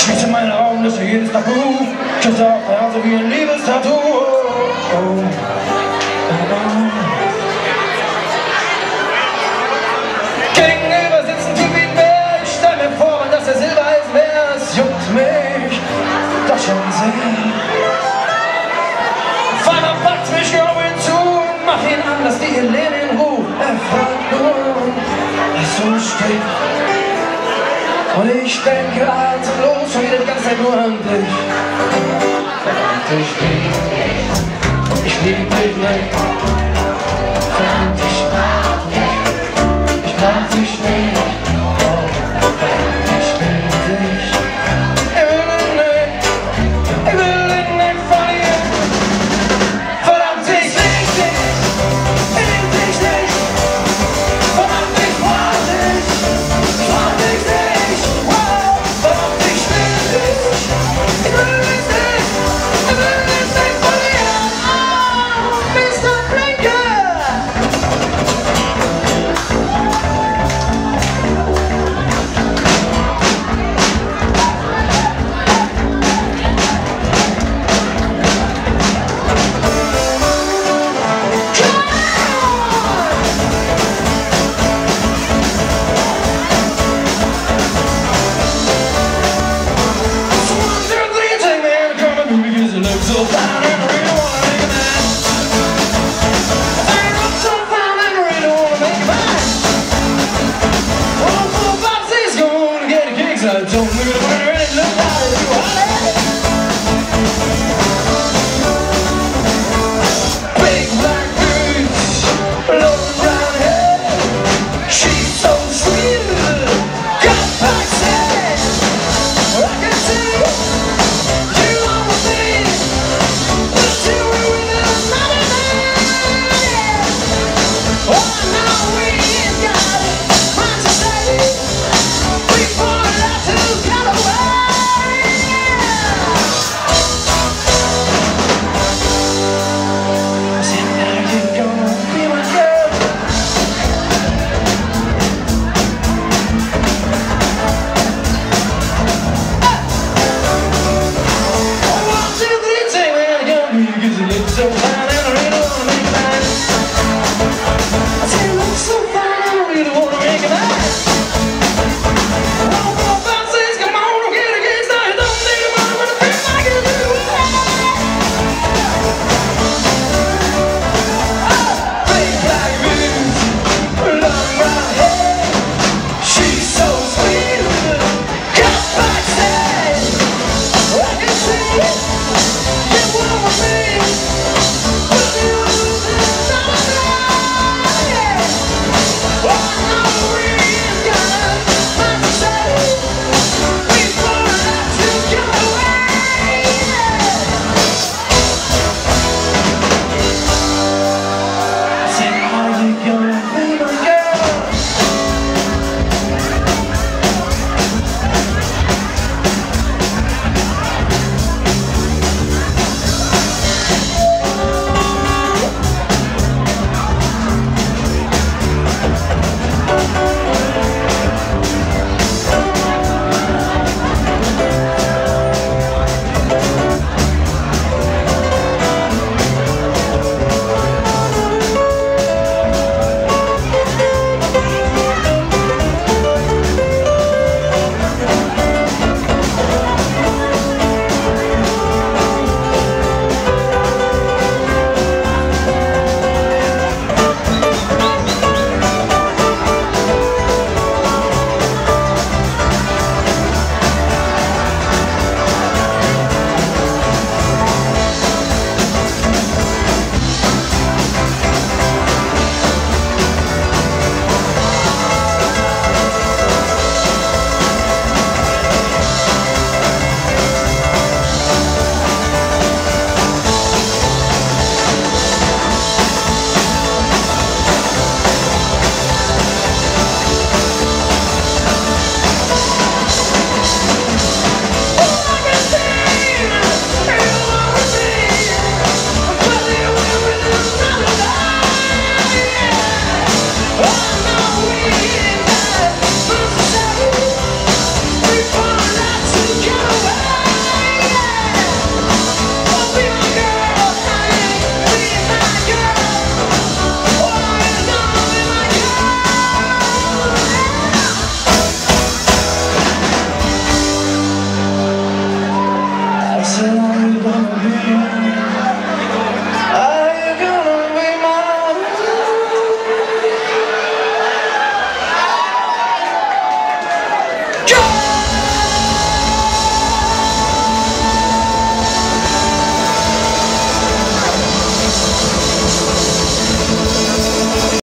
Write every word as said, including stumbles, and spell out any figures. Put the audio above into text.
Schließe in meine Augen, lösche jedes Tabu. Küsse auf der Hause wie ein Liebestattoo. Oh, oh, oh. Gegenüber sitzen tut wie ein Bär. Ich stell mir vor, dass der Silbereisen wär. Es juckt mich doch schon sehr. Vater packt mich genau hinzu und mach ihn an, dass die Helene in Ruhe. Er fragt nur, was so steht. Und ich denke atemlos und die ganze Zeit nur an dich. Verdammt, ich lieb dich, ich lieb dich nicht. Verdammt, ich mag dich, ich mag dich nicht. Oh, verdammt, ich lieb dich. Ich will dich nicht, ich will dich nicht verlieren. Verdammt, ich lieb dich, ich lieb dich nicht. Verdammt, ich mag dich, ich mag dich nicht. So fine and I really wanna make a man. I look so fine and I really wanna make a man. Oh, four, five, six, gonna get a kick, so I don't look at it when I really look at it.